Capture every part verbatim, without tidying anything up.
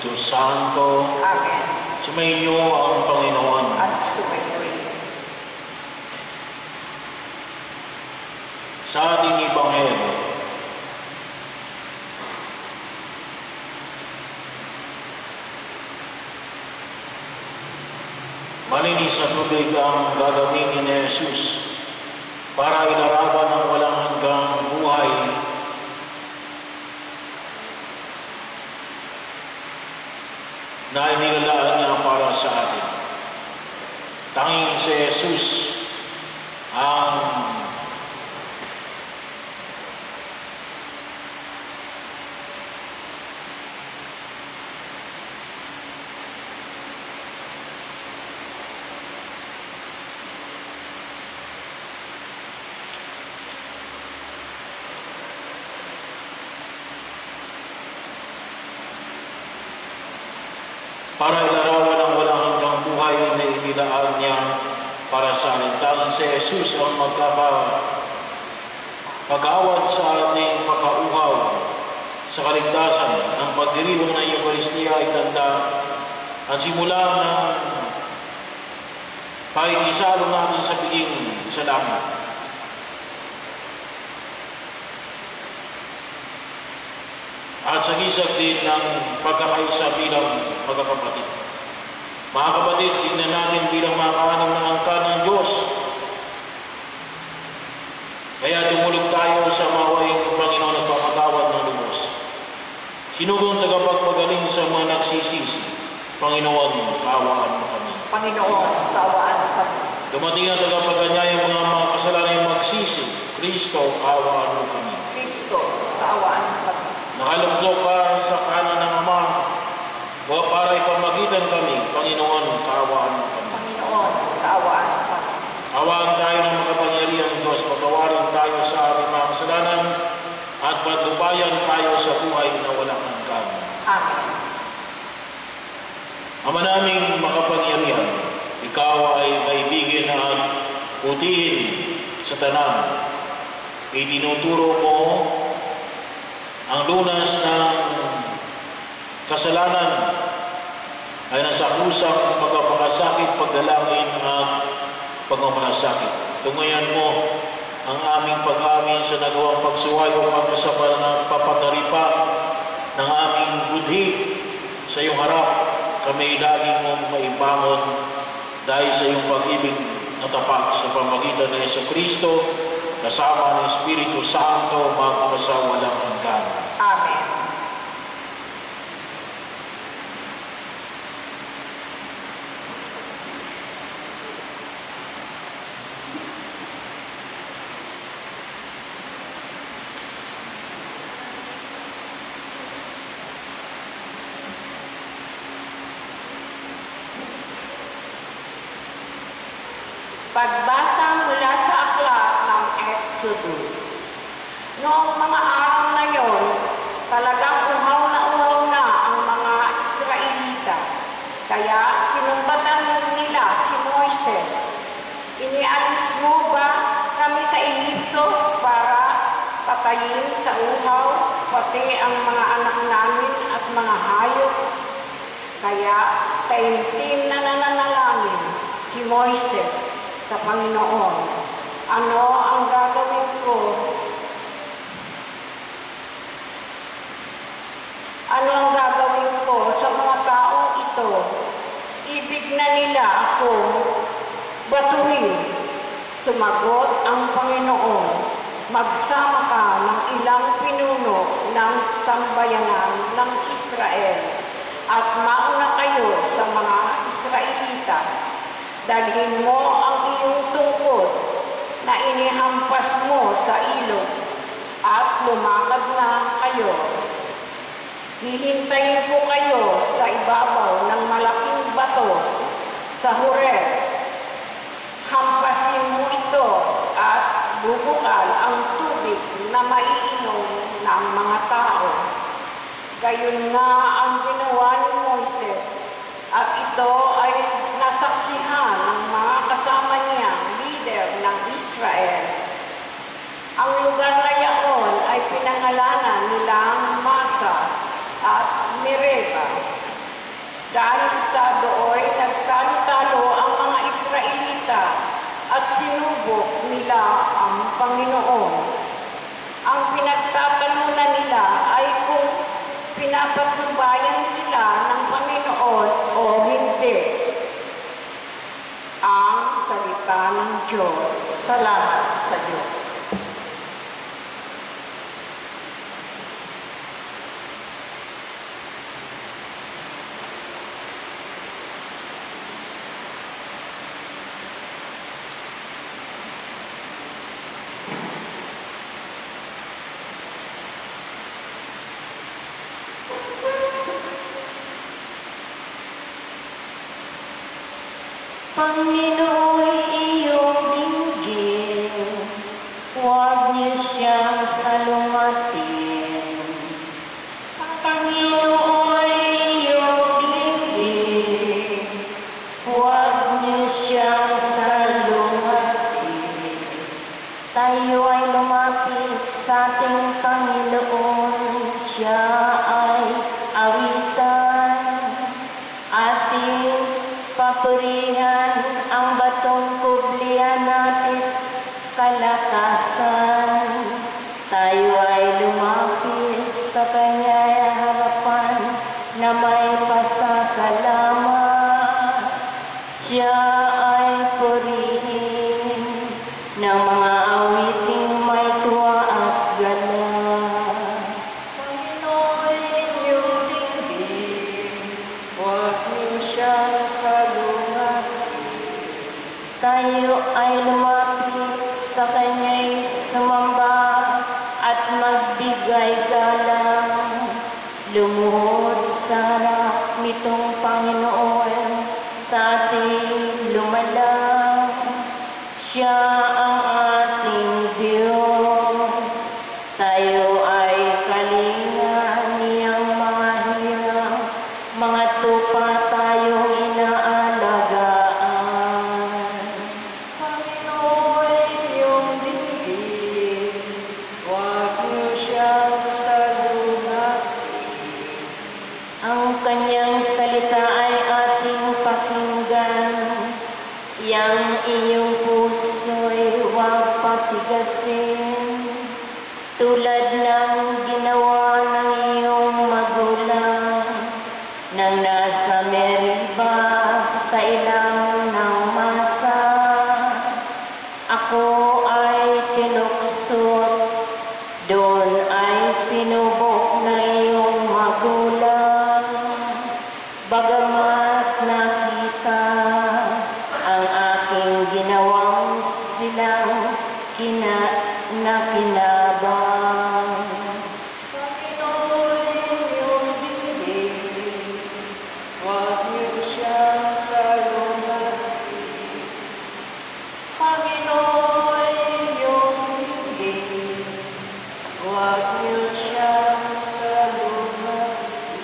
Espiritu Santo. Amen. Sumainyo ang Panginoon. At sumainyo rin. Sa ating Ebanghelyo, malinis sa tubig ang gagamitin ni Jesus para ilarawan ang walang hanggang buhay na inilalaan niya para sa atin. Tanging si Jesus ang para ilarawan ang walang hanggang buhay na inilaan niya para sa atin. Tanging si Jesus ang magkapag-awad sa ating pagkauhaw sa kaligtasan. Ang pagdiriwang ng Eucharistia ay tanda ang simula ng pakikisalo natin sa biging sa langit. At sa gisag din ng pagkakaisa bilang magkakapatid. Mga kapatid, tingnan natin bilang mga kaanim na angka ng Diyos. Kaya tumulog tayo sa mawaing Panginoon at papatawad ng lubos. Sino bang tagapagpagaling sa mga nagsisisi? Panginoon, kaawaan mo kami. Panginoon, kaawaan mo kami. Dumating na tagapaganyay ang mga mga kasalanan magsisi. Kristo, kaawaan mo kami. Kristo, kaawaan mo kami. Nakalugdok ka sa kanan ng Ama, o para ipamagitan kami, Panginoon, kaawaan mo kami. Panginoon, kaawaan mo kami. Awaan tayo ng makapangyarihang Diyos, patawarin tayo sa ating mga kasalanan, at patnubayan tayo sa buhay na walang hanggan. Amen. Ama naming makapangyarihan, ikaw ay maibigin at putihin sa tanan. Itinuturo mo ang lunas ng kasalanan ay nasa kusang pagpapakasakit, pagdalangin at pagmamalasakit. Tungayan mo ang aming pag-amin sa nagawang pagsuwayo para sa papataripa ng aming budhi sa iyong harap. Kami laging mong maibangon dahil sa iyong pag-ibig na tapat sa pamagitan ng Jesucristo kasama ng Espiritu Santo magpasawalang hanggan. Amen. Pagbasa mula sa aklat ng Exodo. Noong mga araw na yon, talagang uhaw na uhaw na ang mga Israelita. Kaya sinumbatan nila si Moises, "Inialis mo ba kami sa Ehipto para patayin sa uhaw, pati ang mga anak namin at mga hayop?" Kaya taimtim na nananalangin si Moises sa Panginoon, "Ano ang gagawin ko? Ano ang gagawin ko sa mga taong ito? Ibig na nila ako batuhin." Sumagot ang Panginoon, "Magsama ka ng ilang pinuno ng sambayanan ng Israel at mauna kayo sa mga Israelita. Dalhin mo ang iyong tungkod na inihampas mo sa ilog at lumakad na kayo. Hihintayin ko kayo sa ibabaw ng malaking bato sa Horeb. Hampasin mo ito at bubukal ang tubig na maiinom ng mga tao." Gayon nga ang ginawa ni Moises, at ito ay nasaksihan ng mga kasama niyang leader ng Israel. Ang lugar na yaon ay pinangalanan nilang Masa at Mereba. Dahil sa dooy, nagtalo-talo ang mga Israelita at sinubok nila ang Panginoon. Ang pinagtatalunan nila ay kung pinapatnubayan sila ng Panginoon o hindi. Ang salita ng Diyos. Salamat sa Diyos. Panginoon, iyong dinggin, huwag niyo siyang salumatin. Panginoon, iyong dinggin, huwag niyo siyang salumatin. Tayo ay lumapit sa ating Panginoon, siya ay awitan, ating papurihan ang batong kublihan natin kalakasan. Tayo ay lumapit sa kanyang harapan na may pasasalamat. Siya ay purihin ng mga awiting may tuwa at galang. Panginoon, iyong dinggin, huwag niyo siyang tayo ay lumapit sa kanya'y sumamba at magbigay galang. Lumuhod sa harap nitong Panginoon sa ating lumalang. Siya ang ating Diyos. Tayo ay kalinga niyang mga hirang, mga tupa tayong inaalagaan. Ang kanyang salita ay ating pakinggan. Yang iyong puso'y huwag patigasin. Tulad ng ginawa ng iyong magulang nang nasa Meriba sa ilang ng masa. Ako ay tinuksot, doon ay sinubok ng iyong magulang. Bagamat nakita ang aking ginawang silang kina, nakinabang. Panginoon, iyong dinggin, huwag niyo siyang salumatin. Panginoon, iyong dinggin, huwag niyo siyang salumatin.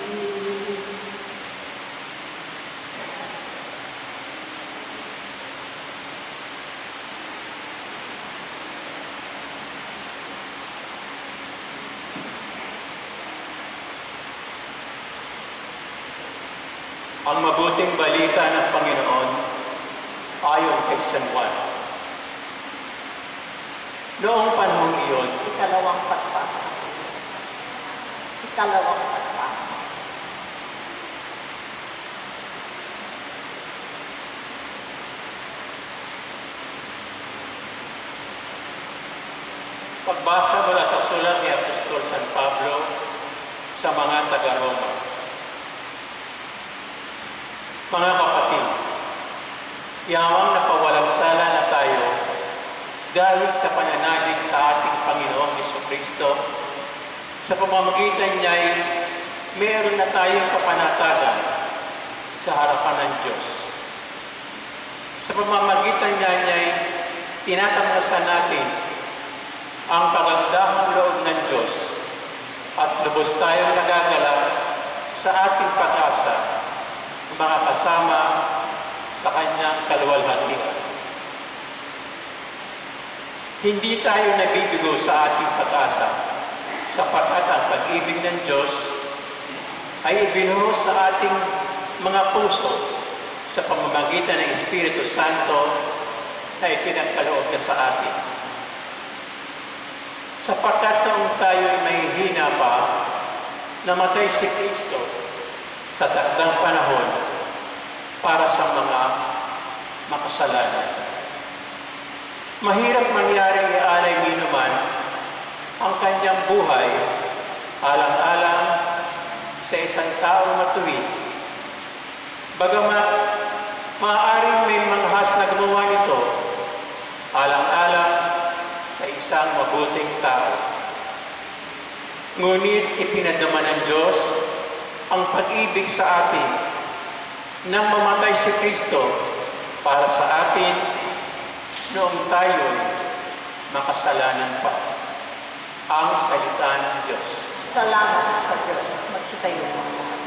Ang mabuting balita ng Panginoon ayon kay San Juan. Noong panahong iyon, Ikalawang pagbasa. Ikalawang pagbasa. pagbasa mula sa sulat ni Apostol San Pablo sa mga taga-Roma. Mga kapatid, yamang napawalang sala na tayo dahil sa pananalig sa ating Panginoong Jesucristo. Sa pamamagitan niya'y meron na tayong kapanatagan sa harapan ng Diyos. Sa pamamagitan niya niya'y tinatamasa natin ang kagandahang loob ng Diyos at lubos tayong nagagalak sa ating pag-asa mga kasama sa kanyang kaluwalhatian. Hindi tayo nabibigo sa ating pag-asa sapagkat ang pag-ibig ng Diyos ay ibinuhos sa ating mga puso sa pamamagitan ng Espiritu Santo na ipinagkaloob niya sa atin. Sapagkat noong tayo ay mahihina pa, namatay si Kristo sa takdang panahon para sa mga makasalanan. Mahirap mangyari ialay ni naman ang kanyang buhay alang-alang sa isang taong matuwid. Bagamat maaaring may manghas na gumawa nito alang-alang sa isang mabuting tao. Ngunit ipinadama ng Diyos ang pag-ibig sa atin nang mamatay si Kristo para sa atin noong tayo'y makasalanan pa. Ang salita ng Diyos. Salamat sa Diyos. Magsitayo mo ang lahat.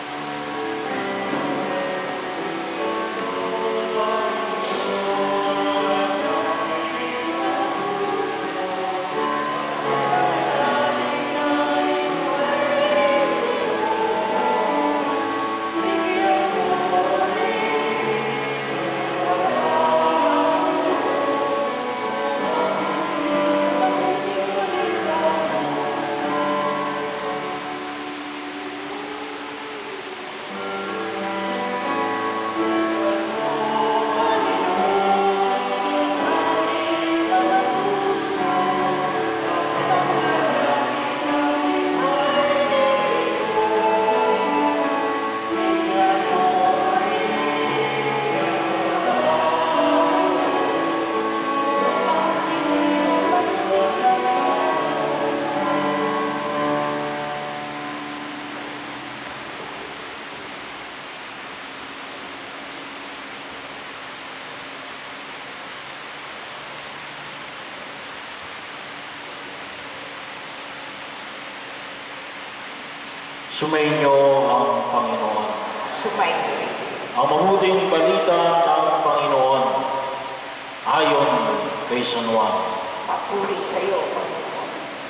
Sumainyo ang Panginoon. Sumainyo. Ang mabuting balita ng Panginoon ayon kay San Juan. Papuri sa iyo, Panginoon.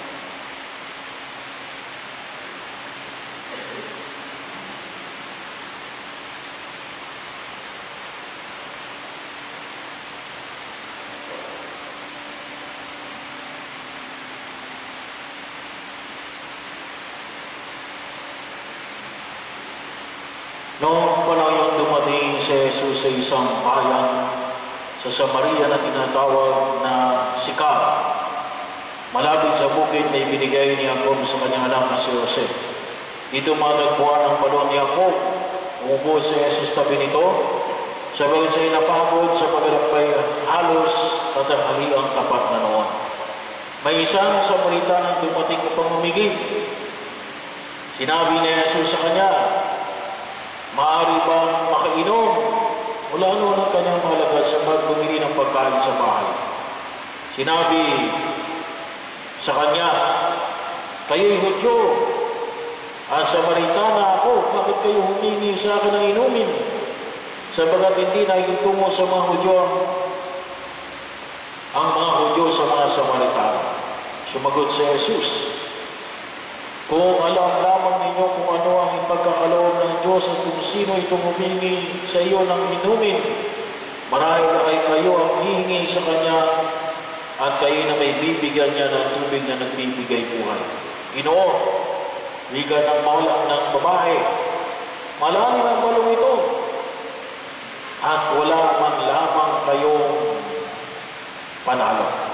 Noong panahon yung dumating si Jesus sa isang bayan sa Samaria na tinatawag na Sicar, malapit sa bukid na ibinigay ni Jacob sa kanyang anak na si Jose. Dito matagpuan ang balon ni Jacob. Umupo si Jesus tabi nito, sabagat siya'y napagod sa paglalakbay halos tatanghali ang tapat na noon. May isang Samaritan ang dumating upang umigib. Sinabi ni Jesus sa kanya, "Maaari bang makainom?" Wala noon ang kanyang mahalaga sa magbumili ng pagkain sa bahay. Sinabi sa kanya, "Kayo'y Hudyo, ang Samaritana ako, bakit kayo humingi sa akin ng inumin? Sabagat hindi nakikitungo sa mga Hudyo ang, ang mga Hudyo sa mga Samaritana." Sumagot si Jesus, "Kung alam lamang ninyo kung ano ang ipagkakaloob ng Diyos at kung sino itong humingi sa iyo ng inumin, marahil ay kayo ang hihingi sa Kanya at kayo na may bibigyan niya ng tubig na nagbibigay buhay." Ginoo, wika ng mawala ng babae, malalim ang balong ito at wala man lamang kayong panalo.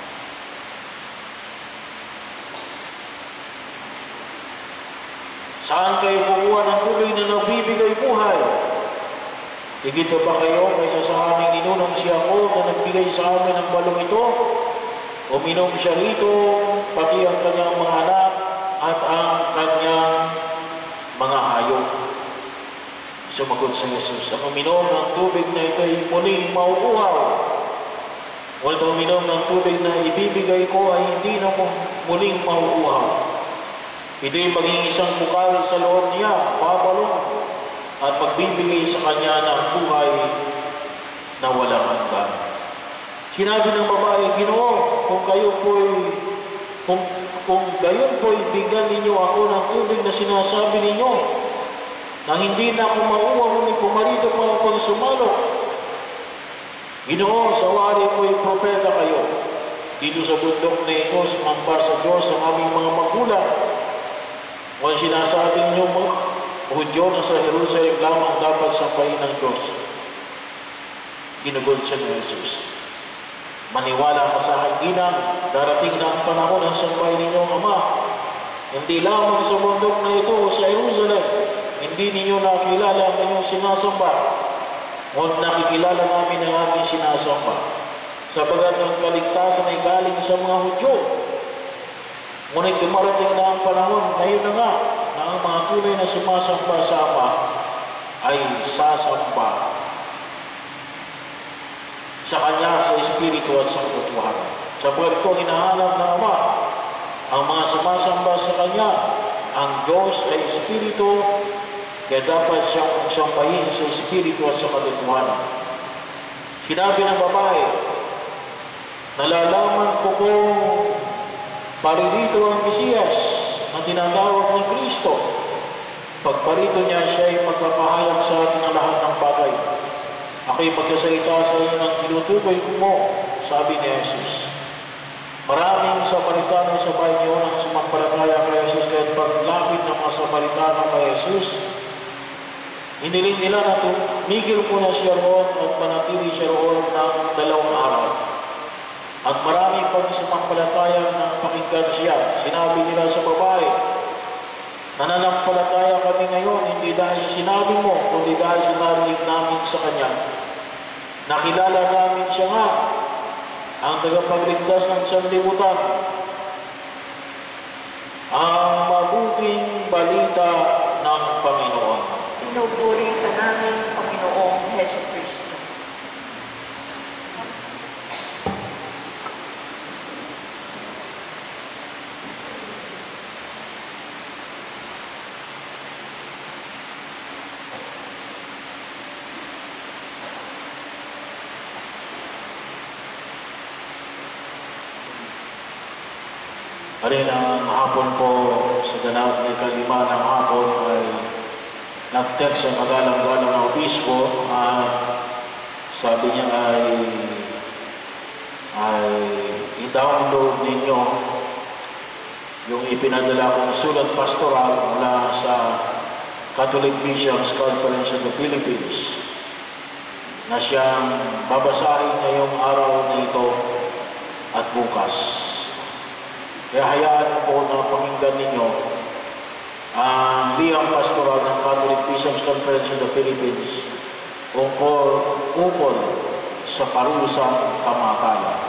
Saan kayo kukuha ng tubig na nagbibigay buhay? Higit na ba kayo kaysa sa aming inunong si Jacob na nagbigay sa amin ng balong ito? Uminom siya rito, pati ang kanyang mga anak at ang kanyang mga hayop. Sumagot si Jesus, "Ang uminom ng tubig na ito ay muling mauuhaw. Ngunit uminom ng tubig na ibibigay ko ay hindi na muling mauuhaw. Ito'y maging isang bukal sa loob niya, pabalong, at magbibigay sa kanya ng buhay na walang hanggan." Sinabi ng babae, "Ginoo, kung kayo po'y, kung, kung gayon po'y bigyan ninyo ako ng tubig na sinasabi ninyo, nang hindi na ako mauwang ni pumarito pa akong sumalo. Ginoo, sa wari ko'y propeta kayo. Dito sa bundok na ito, sumampar sa Diyos ang aming mga magulang. Kung sinasabi niyo mga Hudyo na sa Jerusalem lamang dapat sampayin ng Diyos. Kinugon siya ni Jesus. Maniwala ka sa akin, ginang, darating na ang panahon ng sampayin ninyong Ama. Hindi lamang sa bundok na ito o sa Jerusalem, hindi ninyo nakilala ang inyong sinasamba. Huwag nakikilala namin ang aming sinasamba. Sapagat ang kaligtasan ay galing sa mga Hudyo. Ngunit dumarating na ang panahon, ngayon na nga, na ang mga tunay na sumasamba sa Ama ay sasamba sa Kanya sa Espiritu at sa katotohanan. Sapagat kung hinahanap ng Ama ang mga sumasamba sa Kanya, ang Diyos ay Espiritu, kaya dapat siyang sambahin sa Espiritu at sa katotohanan. Sinabi ng babae, nalalaman ko kung paririto ang Mesiyas na tinatawag ni Kristo. Pagparito niya, siya ay magpapahayag sa atin ang lahat ng bagay. Ako'y pagkasalita sa inyo ng tinutukoy ko mo, sabi ni Jesus. Maraming Samaritano sa bahay niyo ang sumampalataya kay Jesus, kaya paglapit ng mga Samaritano kay Jesus, hiniling nila na tumigil po na siya roon at manatili siya roon ng dalawang araw. At marami pang sumampalataya na pakinggan siya. Sinabi nila sa babae, nananampalataya kami ngayon, hindi dahil sa sinabi mo, kundi dahil sa narinig namin sa Kanya. Nakilala namin siya nga, ang tagapagligtas ng sanlibutan, ang mabuting balita ng Panginoon. Pinupuri ka namin, Panginoong Hesus Kristo. Kanina hapon po sa ganap ni kalima ng hapon ay nag-text sa magalang-galang na obispo at sabi niya ay ay i-download ninyo yung ipinadala kong sulat pastoral mula sa Catholic Bishops Conference of the Philippines na siyang babasahin ngayong araw na ito at bukas. Kaya hayaan niyo po na pakinggan ninyo ang liham pastoral ng Catholic Bishops Conference of the Philippines ukol, ukol sa parusang kamatayan.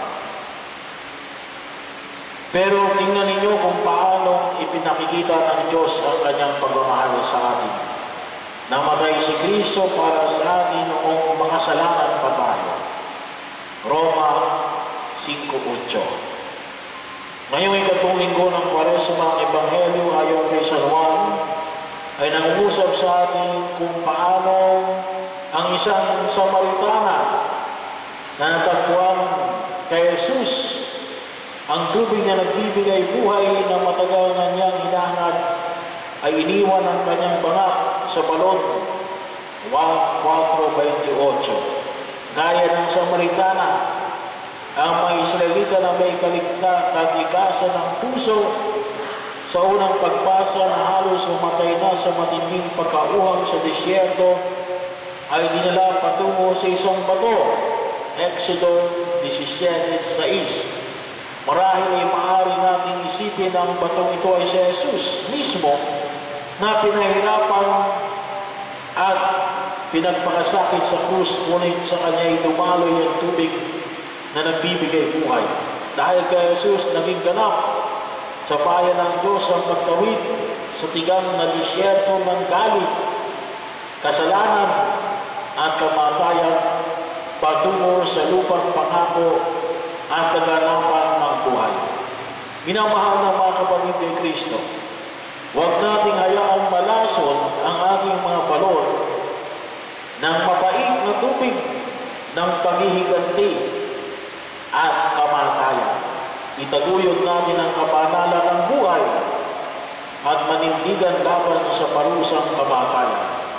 Pero tingnan ninyo kung paano ipinakikita ng Diyos ang Kanyang pagmamahal sa atin. Namatay si Kristo para sa atin noong makasalanan pa tayo. Roma five eight. Ngayong ikatong linggo ng Kwaresma, ang Ebanghelyo ayon kay San Juan ay nangungusap sa atin kung paano ang isang Samaritana na natagpuan kay Jesus, ang tubig na nagbibigay buhay na matagal na niyang hinahangad ay iniwan ang kanyang banga sa balon one four twenty-eight. Gaya ng Samaritana, ang mga Israelita na may kaligtasan ng puso sa unang pagbasa na halos umatay na sa matinding pagkauhang sa disyerto ay dinala patungo sa isang bato. Exodo seventeen six. Marahil ay maaari nating isipin ang batong ito ay si Jesus mismo na pinahirapan at pinagpakasakit sa krus, ngunit sa kanya ay dumaloy ang tubig na nagbibigay buhay. Dahil kay Jesus naging ganap sa bayan ng Diyos ang pagtawid sa tigang na disyerto ng galit, kasalanan at kamatayan patungo sa lupang pangako at kaganapan ng buhay. Minamahal ng mga kapatid kay Kristo, huwag nating hayaang malason ang ating mga balon ng mapait na tubig ng paghihiganti at kamatayan. Itaguyod natin ang kapanalan ng buhay at manindigan laban sa parusang kamatayan.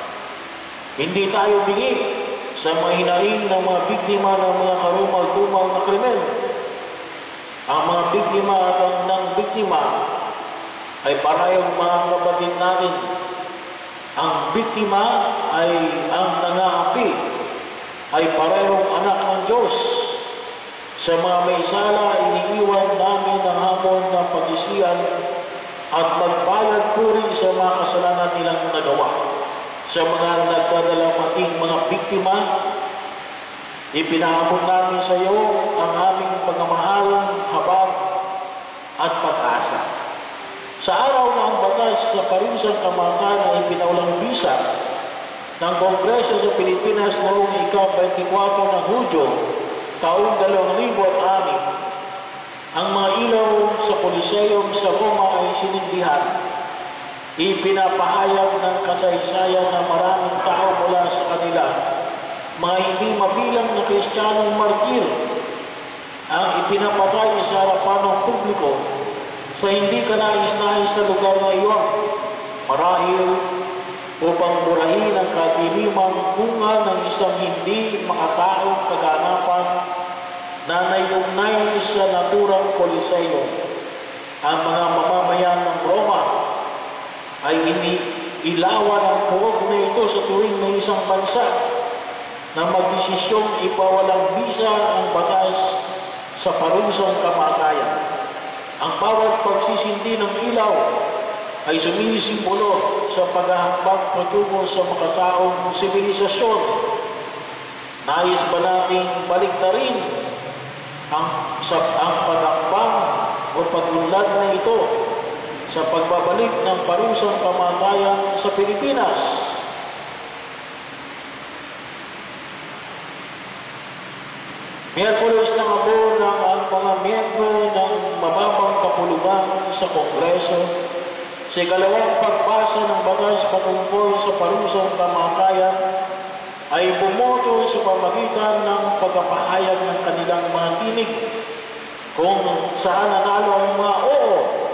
Hindi tayo bingi sa mahinaing ng mga biktima ng mga karumal-dumal na krimen. Ang mga biktima at ang ng biktima ay parehong mga kapatid natin. Ang biktima ay ang nangaapi, ay parehong anak ng Diyos. Sa mga may sala, iniiwan namin ang hamon ng pag-isian at magbayad puri sa mga kasalanan nilang nagawa. Sa mga nagdadalamating mga biktima, ipinaabot namin sa iyo ang aming pagmamahal, habag at pag-asa. Sa araw na ang batas sa parusang kamatayan ay ipinaulang bisa ng Kongreso sa Pilipinas noong ika-twenty-four ng Hudyo, taong dalawang libo at anim, ang mga ilaw sa Coliseum sa Roma ay sinindihan. Ipinapahayag ng kasaysayan na maraming tao mula sa kanila, mga hindi mabilang na Kristiyanong martir, ang ipinapatay sa harapan ng publiko sa hindi kanais-nais na lugar na iyon, marahil upang murahin ang kadilimang bunga ng isang hindi makataong kaganapan na naiugnay sa naturang Coliseum. Ang mga mamamayan ng Roma ay iniilawan ang puwag na ito sa tuwing may isang bansa na magdesisyong ipawalang bisa ang batas sa parusang kamatayan. Ang bawat pagsisindi ng ilaw ay sumisimbolo sa paghahambag patungo sa makataong sibilisasyon. Nais ba nating baliktarin ang, sa, ang pag-akbang o pag-unlad na ito sa pagbabalik ng parusang kamatayan sa Pilipinas? Miyerkules ng abo ng ang mga miyembro ng mababang kapulugan sa Kongreso sa ikalawang pagbasa ng batas patungkol sa parusang kamatayan ay bumoto sa pamagitan ng pagpapahayag ng kanilang mga tinig kung saan nanalo ang mga oo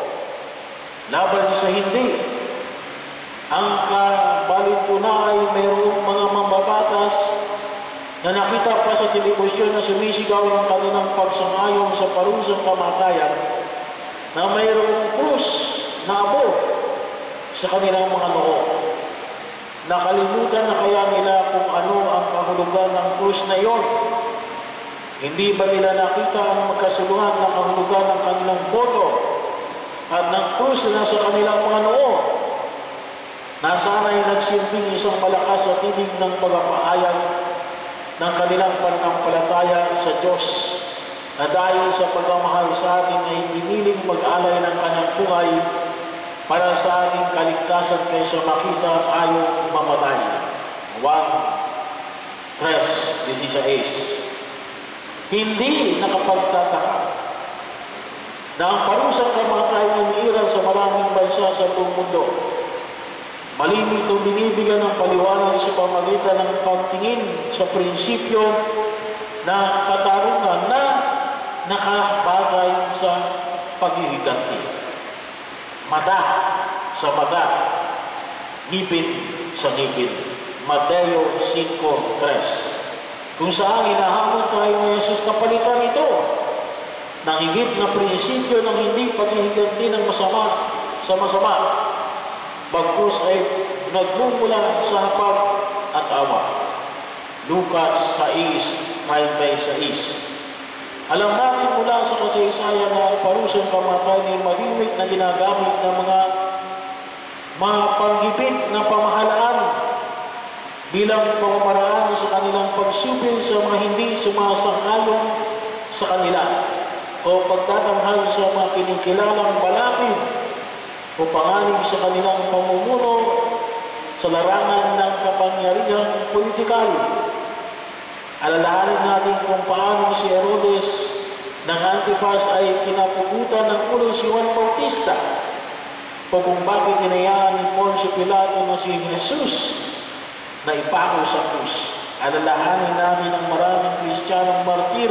laban sa hindi. Ang kabalintuna ay mayroong mga mambabatas na nakita pa sa telebisyon na sumisigaw ng kanilang pagsang-ayon sa parusang kamatayan na mayroong krus na abo sa kanilang mga noo. Nakalimutan na kaya nila kung ano ang kahulugan ng krus na iyon? Hindi ba nila nakita ang magkasulungan na kahulugan ng kanilang boto at ng krus na nasa kanilang mga noo? Nasana'y nagsilbing isang malakas sa tinig ng pagpapahayag ng kanilang pananampalataya sa Diyos na dahil sa pagmamahal sa atin ay piniling mag-alay ng kanyang buhay para sa ating kaligtasan kaysa makita ayaw mamatay. one, three, sixteen. Hindi nakapagtataka na ang parusang kamatayan ay umiiral sa maraming bansa sa buong mundo. Malimit itong binibigyan ng paliwanag sa pamagitan ng pagtingin sa prinsipyo na katarungan na nakabagay sa paghihiganti. Mata sa mata, ngipin sa ngipin. Mateo five three. Kung saan hinahamon tayo ng Jesus na palitan ito ng higit na prinsipyo ng hindi paghihiganti ng masama sa masama, bagkus ay nagmumula sa hapag at awa. Lucas six thirty-six. Alam natin mula sa kasaysayan na ang parusang kamatayan ay malimit na ginagamit ng mga mga panggipit na pamahalaan bilang pamamaraan sa kanilang pagsupil sa mga hindi sumasang-ayon sa kanila o pagtatanghal sa mga kinikilalang balakid o panganib sa kanilang pamumuno sa larangan ng kapangyarihang politikal. Alalahanin natin kung paano si Herodes ng Antipas ay pinapugutan ng ulo si Juan Bautista o kung bakit hinayaan ni Poncio Pilato na si Jesus na ipako sa krus. Alalahanin natin ang maraming Kristiyanong martir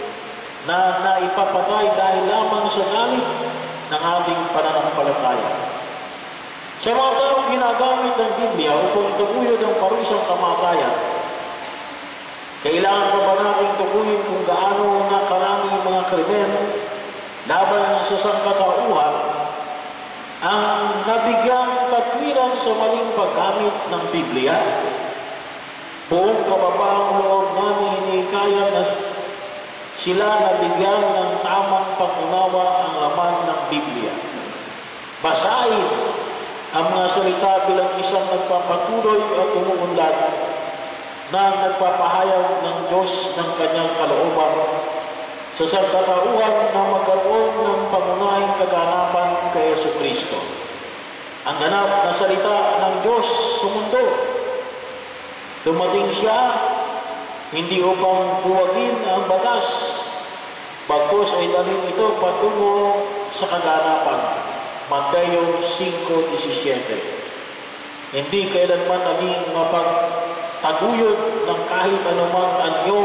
na naipapatay dahil lamang sa galit ng ating pananampalataya. Sa mga taong ginagamit ng Biblia upang tuguyod ang parusang kamatayan, kailangan pa ba nating tuguyin kung gaano na karami mga krimen laban sa sangkatauhan ang nabigyang katwiran sa maling paggamit ng Biblia? Buong kababaang loob namin hinikayat na sila nabigyan ng tamang pag-unawa ang laman ng Biblia. Basahin ang mga salita bilang isang nagpapatuloy at umuunlad na nagpapahayag ng Diyos ng kanyang kalooban sa sangkatauhan na magkaroon ng pangunahing kaganapan kay Jesucristo. Ang ganap na salita ng Diyos sa mundo. Dumating siya hindi upang buwagin ang batas, bagkus ay dalhin ito patungo sa kaganapan. Mateo five seventeen. Hindi kailanman naging mapagtaguyod ng kahit anumang anyo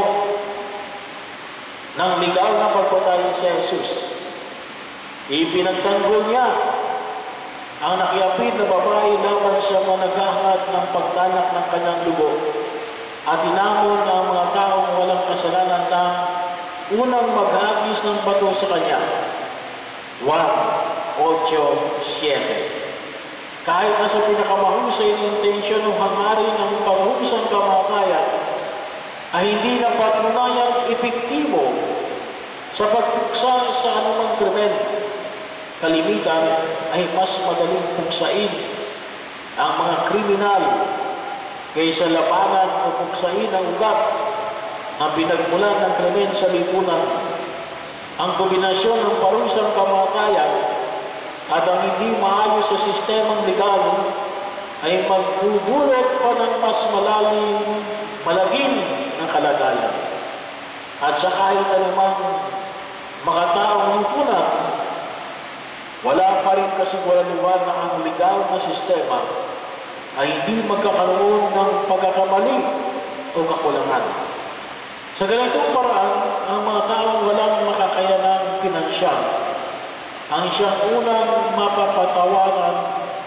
ng legal na pagpatay sa Jesus. Ipinagtanggol niya ang nakiapid na babae laban sa mga naghahangad ng pagtanak ng kanyang dugo at hinamon ang mga taong walang kasalanan na unang maghagis ng bato sa kanya. one eight seven. Kahit na sa pinakamahusay na intensyon ng hangarin ng panghusang kamatayan ay hindi na patunayang epektibo sa pagpuksa sa anumang krimen. Kalimitan ay mas madaling puksain ang mga kriminal kaysa labanan o puksain ang ugat na pinagmulan ng krimen sa lipunan. Ang kombinasyon ng parusang kamatayan at ang hindi maayos sa sistemang legal ay magdudulot pa ng mas malalim, malagim ng kalagayan. At sa kahit anumang makataong lipunan, wala pa rin kasiguraduhan na ang legal na sistema ay hindi magkakaroon ng pagkakamali o kakulangan. Sa ganitong paraan, ang mga taong walang makakayanang pinansyal ang siyang unang mapapatawaran,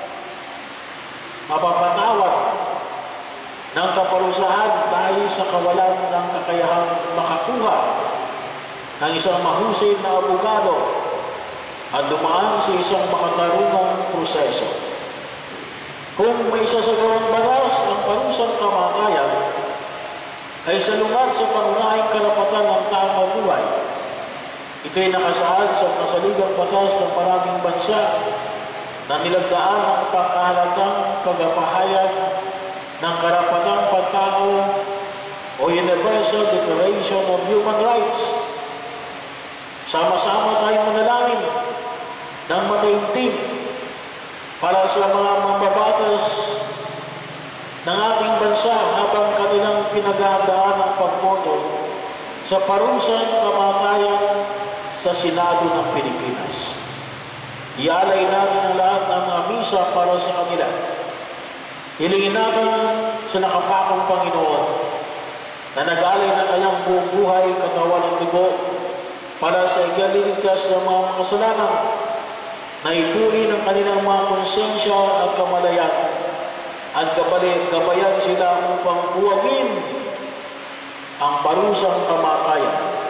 mapapatawad ng kaparusahan dahil sa kawalan ng kakayahang makakuha ng isang mahusay na abogado at dumaan sa isang makatarungang proseso. Kung may sasagawang batas ang parusang kamatayan ay salungat sa pangunahing karapatan ng taong mabuhay. Ito'y nakasaad sa kasaligang batas ng maraming bansa na nilagdaan ang pangkahalagang pagpapahayag ng karapatang pagtao o Universal Declaration of Human Rights. Sama-sama tayong manalangin ng mataimtim para sa mga mambabatas ng ating bansa habang kanilang pinaghahandaan ang pagboto sa parusang kamatayan sa Senado ng Pilipinas. Ialay natin ang lahat ng mga misa para sa kanila. Hilingin natin sa nakapakong Panginoon na nag-alay ng kanyang buong buhay, katawan ng dugo para sa ikaliligtas ng mga makasalanan, na ipuin ang kanilang mga konsensya at kamalayan at gabayan sila upang buwagin ang parusang kamatayan.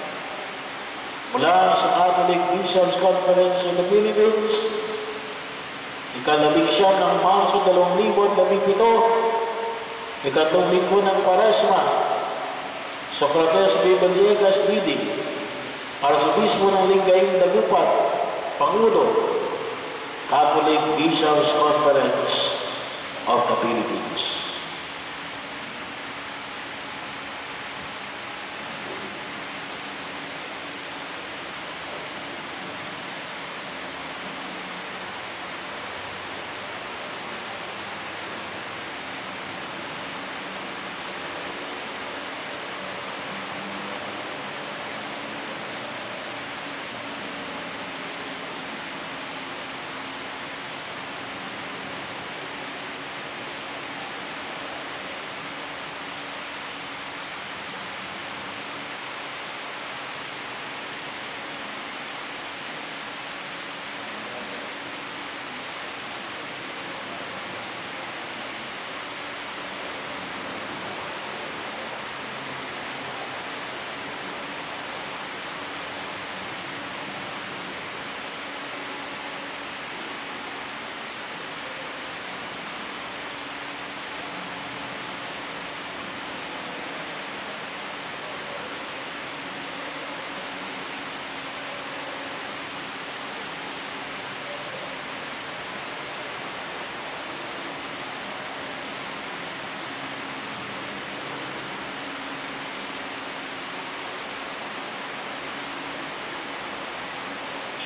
Mula sa Catholic Bishops' Conference in the Philippines, ikalabing siyam ng Marso dalawang libo at labing pito, ikatlong linggo ng Quaresma, Socrates B. Vallegas Didi, Arsobispo ng Lingayen Dagupan, Pangulo, Catholic Bishops' Conference of the Philippines.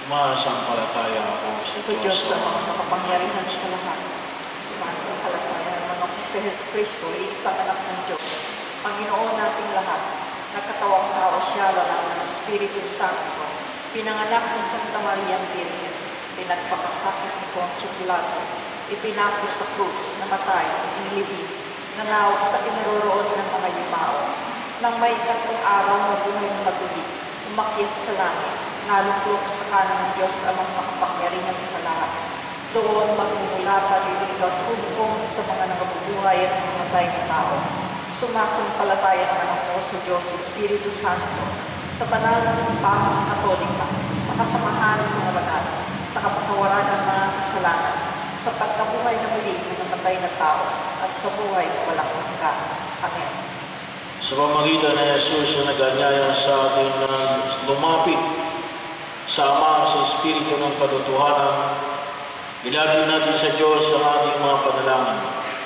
Masampalataya ako sa Sa Diyos Diyos na mga makapangyarihan sa lahat. Sumasampalataya naman ako kay Jesu Cristo, isang anak ng Diyos. Panginoon nating lahat, nakatawang tao siya lang ng Espiritu Santo, pinanganak ni Santa Maria Virgen, pinagpakasakit ni Poncio Pilato, ipinapos sa krus, namatay, inilibing, nanawag sa kinaroroon ng mga yumao. Nang may ikatlong araw na buhay ng maguli, umakyat sa langit, naluklok sa kanan ng Diyos amang makapangyarihan sa lahat. Doon magmumula paliligaw at hukom sa mga nangabubuhay at mamatay na tao. Sumasampalataya naman ako sa Diyos, Espiritu Santo, sa banal na simbahang Katolika, sa kasamahan ng mga banal, sa kapatawaran ng mga kasalanan, sa pagkabuhay na muli ng namatay na tao, at sa buhay na walang hanggan. Amen. Sa pamagitan ng Jesus na nag-anyaya sa atin na lumapit sa Ama, sa Espiritu ng katotohanan, ilapit natin sa Diyos ang ating mga panalangin.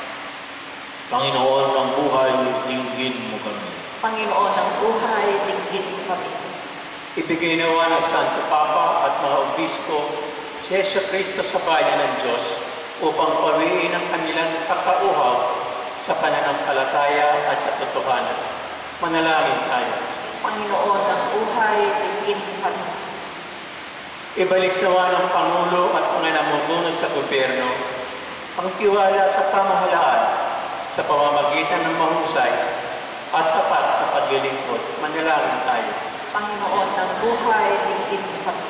Panginoon ng buhay, dinggin mo kami. Panginoon ng buhay, dinggin mo kami. Ibigay nawa ng Santo Papa at mga obispo si Jesu Cristo sa bayan ng Diyos upang pawiin ang kanilang kakauhaw sa pananampalataya at katotohanan. Manalangin tayo. Panginoon ng buhay, dinggin mo kami. Ibalik nawa ng Pangulo at mga namumuno sa gobyerno ang tiwala sa pamahalaan sa pamamagitan ng mahusay at tapat na paglilingkod. Manalangin tayo. Panginoon ng buhay, dinggin mo kami.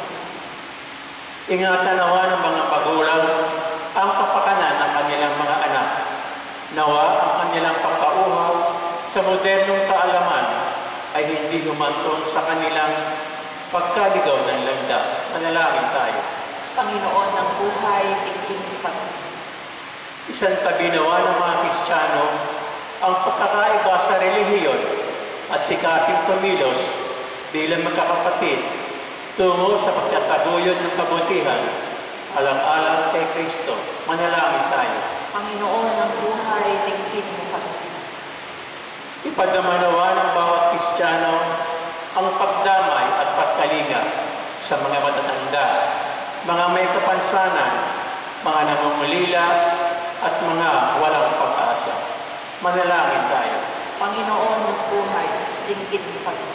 Ingatan nawa ng mga magulang ang kapakanan ng kanilang mga anak. Nawa ang kanilang pagkauhaw sa modernong kaalaman ay hindi humantong sa kanilang pagkaligaw ng landas. Manalangin tayo. Panginoon ng buhay, dinggin mo kami. Isang tabi nawa ng mga Kristiyano ang pagkakaiba sa relihiyon at sikaping kumilos bilang magkakapatid tungo sa pagtataguyod ng kabutihan alang-alang kay Kristo. Manalangin tayo. Panginoon ng buhay, dinggin mo kami. Ipagdamanawa ng bawat Kristiyano ang pagdamay at pagkalinga sa mga matatanda, mga may kapansanan, mga nangungulila, at mga walang pag-asa. Manalangin tayo. Panginoon ng buhay, dinggin mo kami.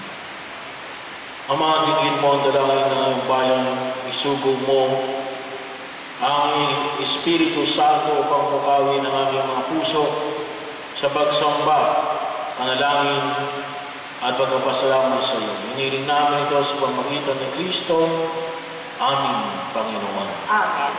Ama, dinggin mo ang dalangin ng iyong bayan, isugo mo ang Espiritu Santo upang pukawin ang aming mga puso sa pagsamba, panalangin, at pagpapasalamat sa iyo. Hiniling namin ito sa pamamagitan ni Kristo, aming Panginoon. Amen.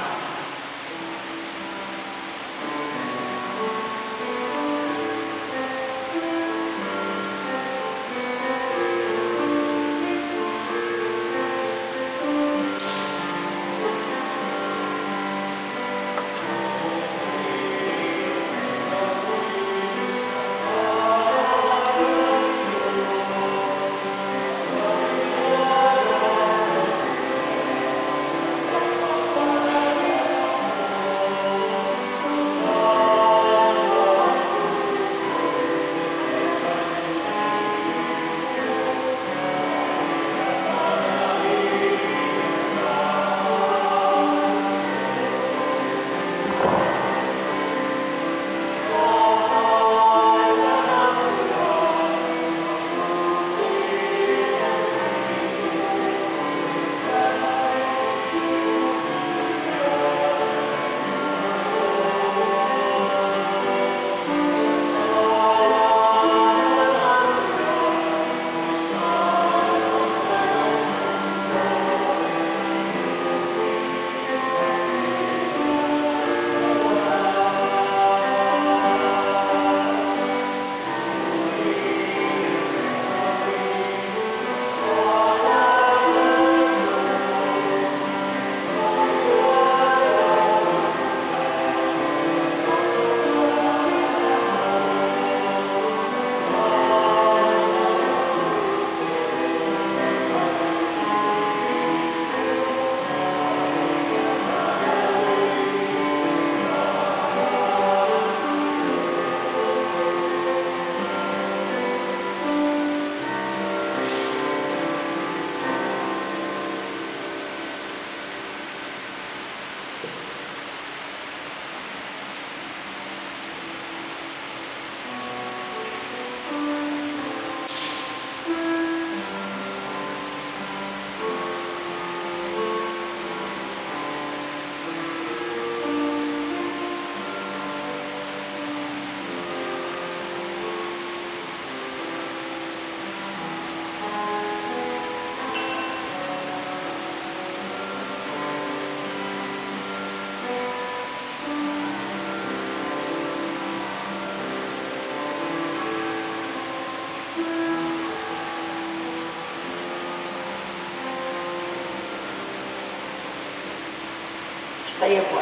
Tayo po.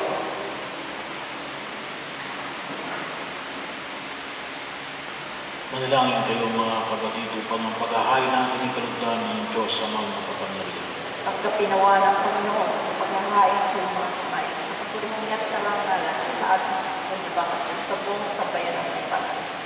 Manalangin kayo mga kapatid upang ang paghahain natin ay kalugdan ng Diyos sa mga makapangyarihan. Pagkapinawa ng Panginoon, paghahain sa mga kamay, sa kapurihan at karangalan sa ating kanyabang at sa buong sambayan ng Panginoon.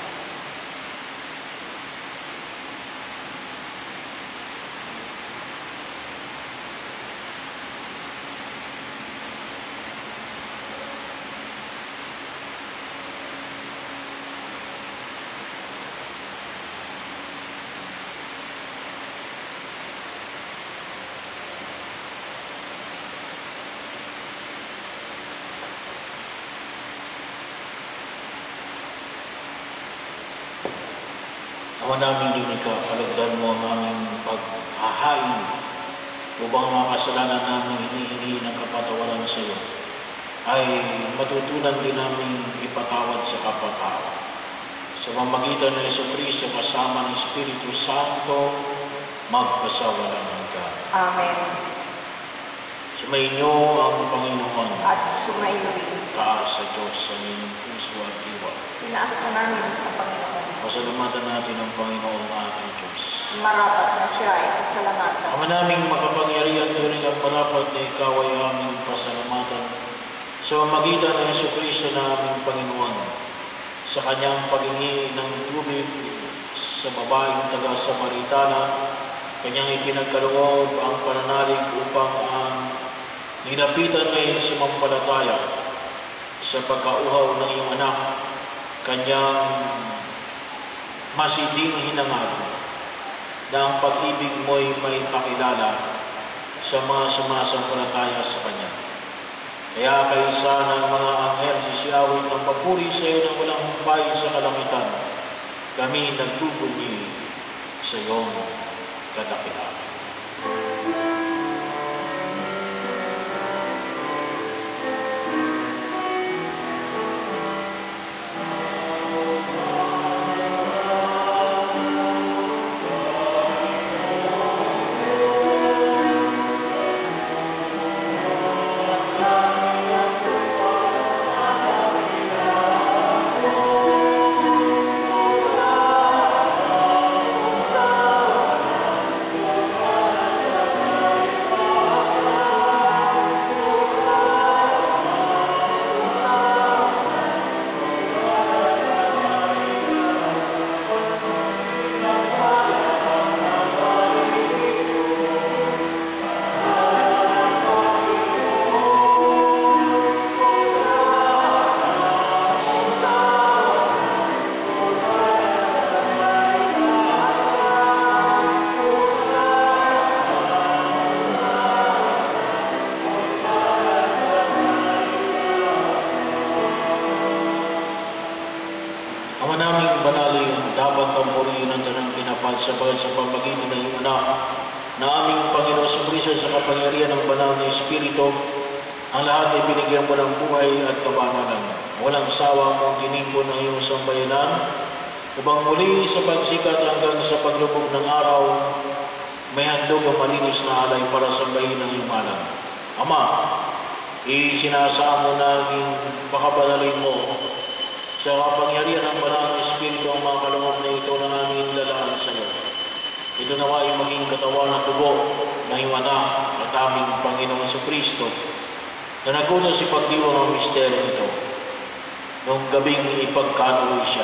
Awa namin lumika, kalugdan mo ang aming paghahain upang mga kasalanan namin hinihingi ng kapatawaran sa iyo ay matutunan din namin ipatawad sa kapatao. Sa pamamagitan ng Jesucristo kasama ng Espiritu Santo, magpasawalang hanggan. Amen. Sumainyo ang Panginoon At sumayo rin. taas sa Diyos sa inyong puso at diwa. Tinaas na namin sa Panginoon. Pasalamatan natin ang Panginoon ating Diyos. Marapat na siya ay pasalamatan. Ama naming makapangyarihan, tunay ang marapat na ikaw ay aming pasalamatan sa pamamagitan ng Jesucristo na aming Panginoon, sa kanyang paghingi ng tubig sa babaeng taga-Samaritana, kanyang ipinagkaloob ang pananalig upang ang nilapitan ngayon sumampalataya sa pagkauhaw ng iyong anak, kanyang masiding hinangad na ang pag-ibig mo'y may pakilala sa mga sumasampalataya sa Kanya. Kaya kaisa ng mga anghel sisiyawin ng papuri sa iyo ng walang humpay sa kalangitan, kami nagbubunyi sa iyong kadakilaan. Sabay sa pamagitan ng iyong anak na aming Panginoon Jesucristo sa kapangyarihan ng banal na Espiritu, ang lahat ay binigyan mo ng buhay at kabanalan. Walang sawa mong tinipon ang iyong sambayanan upang muli sa pagsikat hanggang sa paglubog ng araw, may handog ang malinis na alay para sambahin ang iyong anak. Ama, isinasamo namin pakabanalin mo sa kapangyarihan ng banal na Espiritu ang mga kaloob na ito ng aming lalaan sa iyo. Ito nawa ay maging katawan at dugo ng iyong anak at aming Panginoon Jesucristo na nagutos si pagdiwang ang misteryo nito noong gabing ipagkanuloy siya.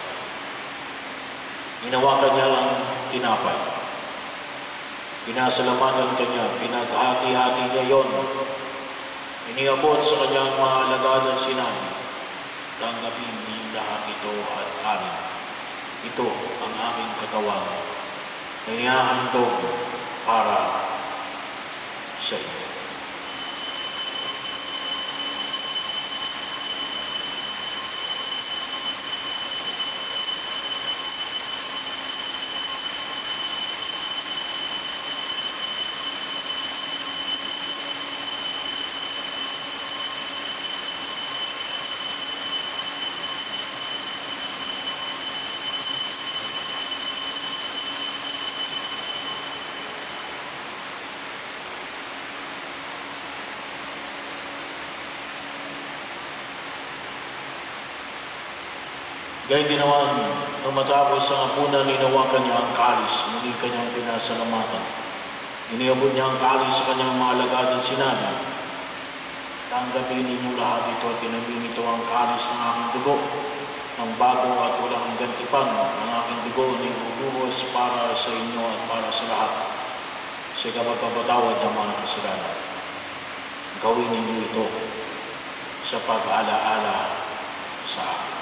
Inawakan niya ang tinapay. Pinasalamatan kanya, pinaghati-hati niya yon. Iniabot sa kanyang mga alagad at sinabi, tanggapin niyo lahat ito at amin. Ito ang aking katawan na inihahandog para sa iyo. Gayun din naman, nang matapos ang hapunan, ninawakan niya ang kalis, muli kanyang pinasalamatan. Iniabot niya ang kalis sa kanyang mga alagad at sinabi, tanggapin ninyo lahat ito at tinabing ito ang kalis ng aking dugo, ng bago at walang gantipan ng aking dugo na ibubuhos para sa inyo at para sa lahat, sa kapagpapatawad ng mga kasalanan. Gawin ninyo ito sa pag-alaala sa akin.